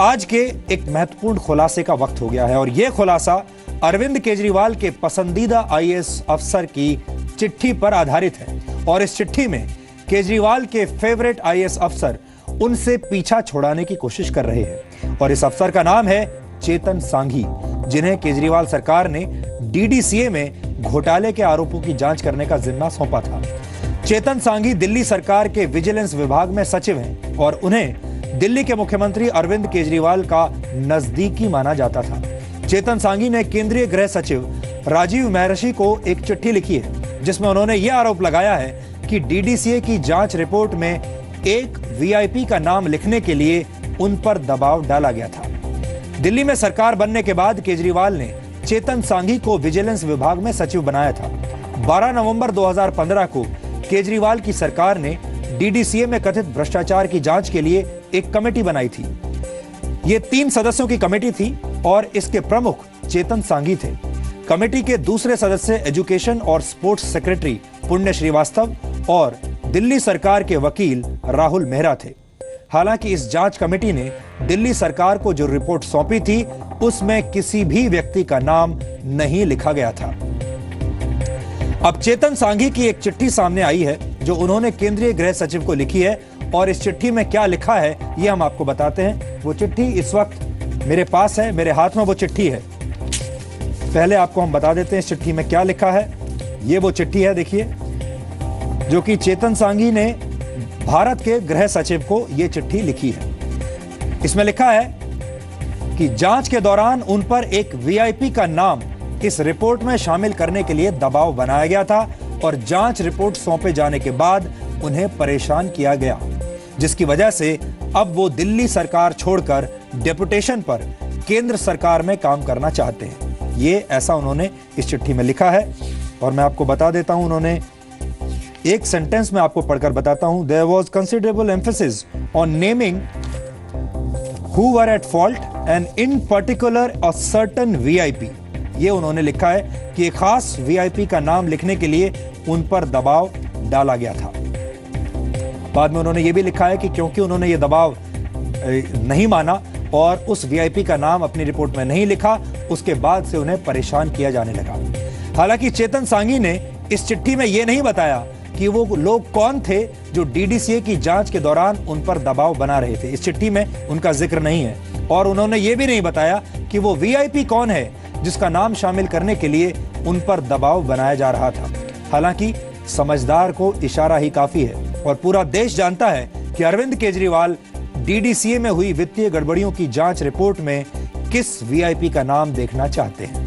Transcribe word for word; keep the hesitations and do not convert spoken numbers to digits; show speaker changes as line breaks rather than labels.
आज के एक महत्वपूर्ण खुलासे का वक्त हो गया है और यह खुलासा अरविंद केजरीवाल के पसंदीदा आईएएस अफसर की चिट्ठी पर आधारित है। और इस चिट्ठी में केजरीवाल के फेवरेट आईएएस अफसर उनसे पीछा छुड़ाने की कोशिश कर रहे हैं और इस अफसर का नाम है चेतन सांघी, जिन्हें केजरीवाल सरकार ने डीडीसीए में घोटाले के आरोपों की जांच करने का जिम्मा सौंपा था। चेतन सांघी दिल्ली सरकार के विजिलेंस विभाग में सचिव हैं और उन्हें दिल्ली के मुख्यमंत्री अरविंद केजरीवाल का नजदीकी माना जाता था। चेतन सांघी ने केंद्रीय गृह सचिव राजीव महर्षि को एक चिट्ठी लिखी है जिसमें उन्होंने यह आरोप लगाया है कि डीडीसीए की जांच रिपोर्ट में एक वीआईपी का नाम लिखने के लिए उन पर दबाव डाला गया था। दिल्ली में सरकार बनने के बाद केजरीवाल ने चेतन सांघी को विजिलेंस विभाग में सचिव बनाया था। बारह नवंबर दो हज़ार पंद्रह को केजरीवाल की सरकार ने डीडीसीए में कथित भ्रष्टाचार की जांच के लिए एक कमेटी बनाई थी। ये तीन सदस्यों की कमेटी थी और इसके प्रमुख चेतन सांघी थे। कमेटी के दूसरे सदस्य एजुकेशन और स्पोर्ट्स सेक्रेटरी पुण्य श्रीवास्तव और दिल्ली सरकार के वकील राहुल मेहरा थे। हालांकि इस जांच कमेटी ने दिल्ली सरकार को जो रिपोर्ट सौंपी थी उसमें किसी भी व्यक्ति का नाम नहीं लिखा गया था। अब चेतन सांघी की एक चिट्ठी सामने आई है जो उन्होंने केंद्रीय गृह सचिव को लिखी है और इस चिट्ठी में क्या लिखा है यह हम आपको बताते हैं। वो चिट्ठी इस वक्त मेरे पास है, मेरे हाथ में वो चिट्ठी है। पहले आपको हम बता देते हैं इस चिट्ठी में क्या लिखा है। ये वो चिट्ठी है, देखिए, जो कि चेतन सांघी ने भारत के गृह सचिव को यह चिट्ठी लिखी है। इसमें लिखा है कि जांच के दौरान उन पर एक वीआईपी का नाम इस रिपोर्ट में शामिल करने के लिए दबाव बनाया गया था और जांच रिपोर्ट सौंपे जाने के बाद उन्हें परेशान किया गया, जिसकी वजह से अब वो दिल्ली सरकार छोड़कर डेपुटेशन पर केंद्र सरकार में काम करना चाहते हैं। ये ऐसा उन्होंने इस चिट्ठी में लिखा है और मैं आपको बता देता हूं, उन्होंने एक सेंटेंस में आपको पढ़कर बताता हूं। There was considerable emphasis on naming who were at fault and in particular a certain VIP. ये उन्होंने लिखा है कि एक खास वीआईपी का नाम लिखने के लिए उन पर दबाव डाला गया था। बाद में उन्होंने ये भी लिखा है कि क्योंकि उन्होंने ये दबाव नहीं माना और उस वीआईपी का नाम अपनी रिपोर्ट में नहीं लिखा, उसके बाद से उन्हें परेशान किया जाने लगा। हालांकि चेतन सांघी ने इस चिट्ठी में यह नहीं बताया कि वो लोग कौन थे जो डीडीसीए की जांच के दौरान उन पर दबाव बना रहे थे। इस चिट्ठी में उनका जिक्र नहीं है और उन्होंने ये भी नहीं बताया कि वो वीआईपी कौन है जिसका नाम शामिल करने के लिए उन पर दबाव बनाया जा रहा था। हालांकि समझदार को इशारा ही काफी है और पूरा देश जानता है कि अरविंद केजरीवाल डीडीसीए में हुई वित्तीय गड़बड़ियों की जांच रिपोर्ट में किस वीआईपी का नाम देखना चाहते हैं।